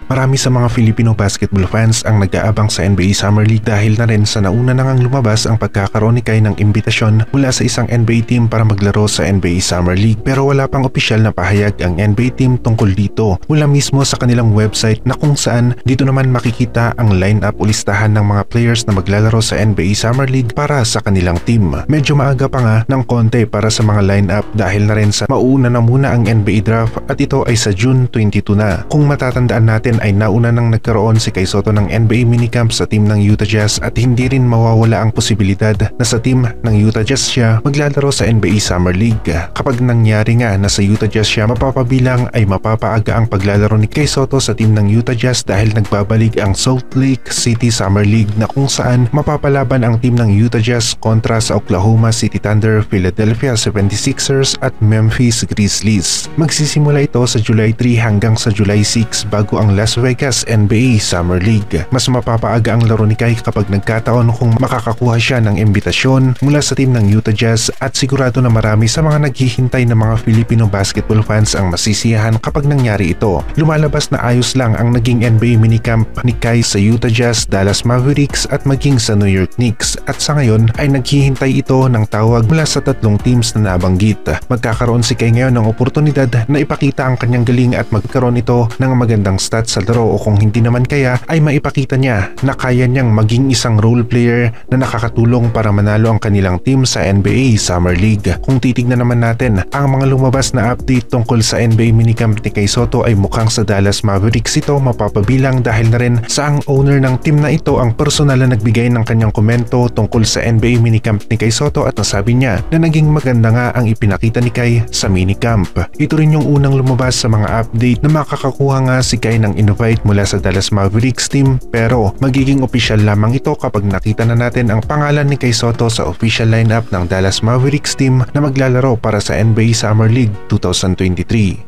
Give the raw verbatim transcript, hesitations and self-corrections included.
Marami sa mga Filipino basketball fans ang nag-aabang sa N B A Summer League dahil na rin sa nauna na ngang lumabas ang pagkakaroon ni Kai ng imbitasyon mula sa isang N B A team para maglaro sa N B A Summer League, pero wala pang opisyal na pahayag ang N B A team tungkol dito mula mismo sa kanilang website, na kung saan dito naman makikita ang line-up o listahan ng mga players na maglalaro sa N B A Summer League para sa kanilang team. Medyo maaga pa nga ng konti para sa mga line-up dahil na rin sa mauuna na muna ang N B A draft at ito ay sa June twenty-two na. Kung matatandaan natin ay nauna nang nagkaroon si Kai Sotto ng N B A minicamp sa team ng Utah Jazz at hindi rin mawawala ang posibilidad na sa team ng Utah Jazz siya maglalaro sa N B A Summer League. Kapag nangyari nga na sa Utah Jazz siya mapapabilang, ay mapapaaga ang paglalaro ni Kai Sotto sa team ng Utah Jazz dahil nagbabalik ang Salt Lake City Summer League, na kung saan mapapalaban ang team ng Utah Jazz kontra sa Oklahoma City Thunder, Philadelphia seventy-sixers at Memphis Grizzlies. Magsisimula ito sa July three hanggang sa July six bago ang Las Vegas N B A Summer League. Mas mapapaaga ang laro ni Kai kapag nagkataon kung makakakuha siya ng imbitasyon mula sa team ng Utah Jazz, at sigurado na marami sa mga naghihintay ng mga Filipino basketball fans ang masisiyahan kapag nangyari ito. Lumalabas na ayos lang ang naging N B A minicamp ni Kai sa Utah Jazz, Dallas Mavericks at maging sa New York Knicks, at sa ngayon ay naghihintay ito ng tawag mula sa tatlong teams na nabanggit. Magkakaroon si Kai ngayon ng oportunidad na ipakita ang kanyang galing at magkaroon ito ng magandang stats sa laro, o kung hindi naman kaya ay maipakita niya na kaya niyang maging isang role player na nakakatulong para manalo ang kanilang team sa N B A Summer League. Kung titignan naman natin ang mga lumabas na update tungkol sa N B A minicamp ni Kai Sotto ay mukhang sa Dallas Mavericks ito mapapabilang dahil na rin sa ang owner ng team na ito ang personal na nagbigay ng kanyang komento tungkol sa N B A minicamp ni Kai Sotto, at nasabi niya na naging maganda nga ang ipinakita ni Kai sa minicamp. Ito rin yung unang lumabas sa mga update na makakakuha nga si Kai ng invite mula sa Dallas Mavericks team, pero magiging opisyal lamang ito kapag nakita na natin ang pangalan ni Kai Sotto sa official lineup ng Dallas Mavericks team na maglalaro para sa N B A Summer League twenty twenty-three.